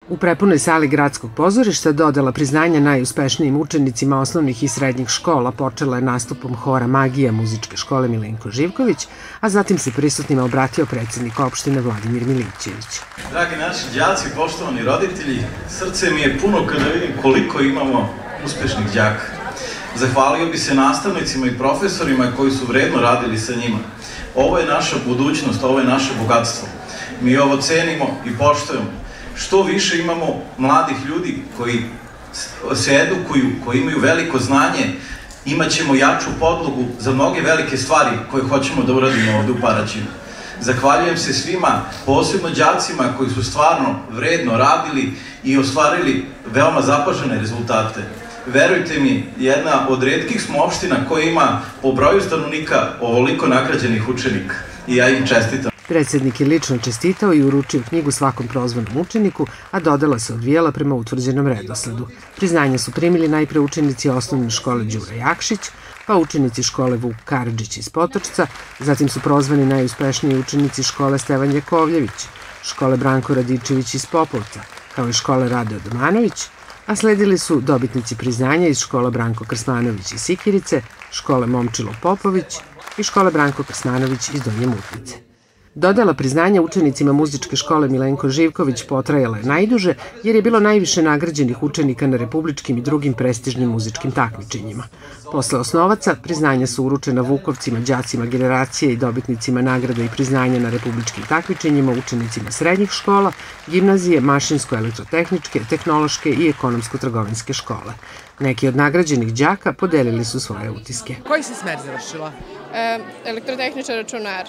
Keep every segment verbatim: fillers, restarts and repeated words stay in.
U prepunoj sali Gradskog pozorišta dodela priznanja najuspešnijim učenicima osnovnih i srednjih škola počela je nastupom hora Magija muzičke škole Milenko Živković, a zatim se prisutnima obratio predsednik opštine Vladimir Milićević. Dragi naši đaci, poštovani roditelji, srce mi je puno kada vidim koliko imamo uspešnih đaka. Zahvalio bi se nastavnicima i profesorima koji su vredno radili sa njima. Ovo je naša budućnost, ovo je naše bogatstvo. Mi ovo cenimo i poštujemo. Što više imamo mladih ljudi koji se edukuju, koji imaju veliko znanje, imat ćemo jaču podlogu za mnoge velike stvari koje hoćemo da uradimo ovde u Paraćinu. Zahvaljujem se svima, posebno đacima koji su stvarno vredno radili i ostvarili veoma zapažene rezultate. Verujte mi, jedna od retkih smo opština koja ima po broju stanovnika ovoliko nagrađenih učenika i ja im čestitam. Predsednik je lično čestitao i uručio knjigu svakom prozvanom učeniku, a dodela se odvijela prema utvrđenom redosledu. Priznanja su primili najpre učenici osnovne škole Đura Jakšić, pa učenici škole Vuk Karadžić iz Potočca, zatim su prozvani najuspešniji učenici škole Stevan Jakovljević, škole Branko Radičević iz Popovca, kao i škole Rade Odomanović, a sledili su dobitnici priznanja iz škola Branko Krsmanović iz Sikirice, škole Momčilo Popović i škole Branko Krsmanović iz Donje Mutnice. Dodela priznanja učenicima muzičke škole Milenko Živković potrajala je najduže jer je bilo najviše nagrađenih učenika na republičkim i drugim prestižnim muzičkim takmičenjima. Posle osnovaca, priznanja su uručena vukovcima, đacima generacije i dobitnicima nagrada i priznanja na republičkim takmičenjima, učenicima srednjih škola, gimnazije, mašinsko-elektrotehničke, tehnološke i ekonomsko-trgovinske škole. Neki od nagrađenih đaka podelili su svoje utiske. Koji si smer završila? E, elektrotehničar računar.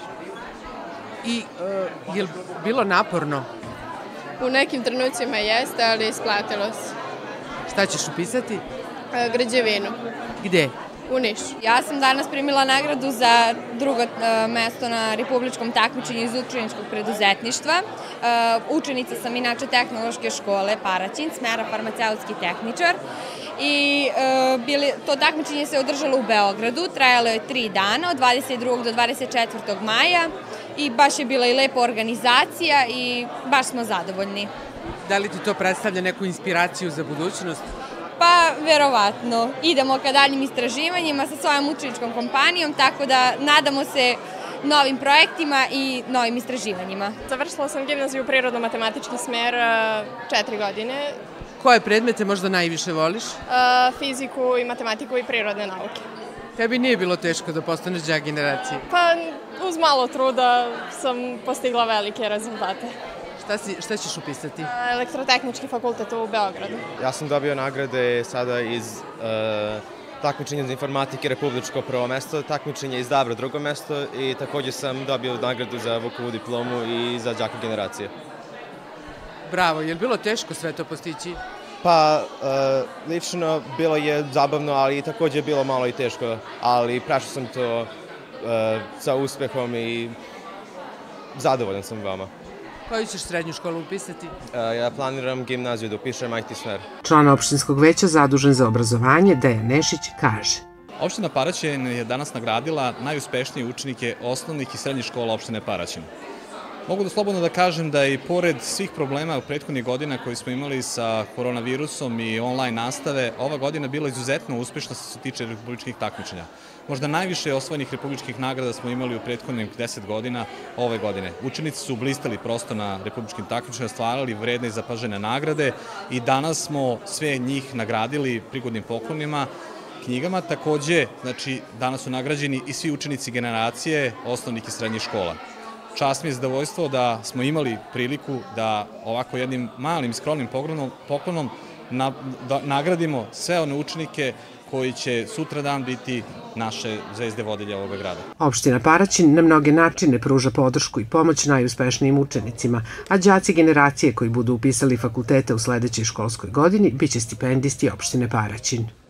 I e, je li bilo naporno? U nekim trenucima jeste, ali isplatilo se. Šta ćeš upisati? E, građevinu. Gde? U Nišu. Ja sam danas primila nagradu za drugo e, mesto na republičkom takmičenju iz učeničkog preduzetništva. E, učenica sam inače tehnološke škole Paraćin, smera farmaceutski tehničar. I e, bili, to takmičenje se održalo u Beogradu, trajalo je tri dana, od dvadeset drugog do dvadeset četvrtog maja. I baš je bila i lepa organizacija i baš smo zadovoljni. Da li ti to predstavlja neku inspiraciju za budućnost? Pa, verovatno. Idemo ka daljim istraživanjima sa svojom učeničkom kompanijom, tako da nadamo se novim projektima i novim istraživanjima. Završila sam gimnaziju prirodno-matematički smer četiri godine. Koje predmete možda najviše voliš? Fiziku i matematiku i prirodne nauke. Tebi nije bilo teško da postaneš đak generacije? Pa, uz malo truda sam postigla velike rezultate. Šta, si, šta ćeš upisati? Elektrotehnički fakultet u Beogradu. Ja sam dobio nagrade sada iz uh, takmičenja za informatike republičko prvo mesto, takmičenje iz Dabra drugo mesto i takođe sam dobio nagradu za Vukovu diplomu i za đaka generacije. Bravo, je li bilo teško sve to postići? Pa, uh, lično bilo je zabavno, ali takođe je bilo malo i teško, ali prešao sam to uh, sa uspehom i zadovoljan sam vama. Koju ćeš srednju školu upisati? Uh, ja planiram gimnaziju da upišem I T smer. Član opštinskog veća zadužen za obrazovanje, Dejan Nešić, kaže. Opština Paraćin je danas nagradila najuspešnije učenike osnovnih i srednjih škola opštine Paraćin. Mogu da slobodno da kažem da i pored svih problema u prethodnih godina koji smo imali sa koronavirusom i online nastave, ova godina bila izuzetno uspešna što se tiče republičkih takmičenja. Možda najviše osvojenih republičkih nagrada smo imali u prethodnih deset godina ove godine. Učenici su blistali prosto na republičkim takmičenjima, stvarali vredne i zapažene nagrade i danas smo sve njih nagradili prigodnim poklonima, knjigama. Takođe, znači, danas su nagrađeni i svi učenici generacije osnovnih i srednjih škola. Čast mi je zadovoljstvo da smo imali priliku da ovako jednim malim skromnim poklonom nagradimo sve one učenike koji će sutra dan biti naše zvezde vodilje ovoga grada. Opština Paraćin na mnoge načine pruža podršku i pomoć najuspešnijim učenicima, a đaci generacije koji budu upisali fakultete u sledećoj školskoj godini biće stipendisti opštine Paraćin.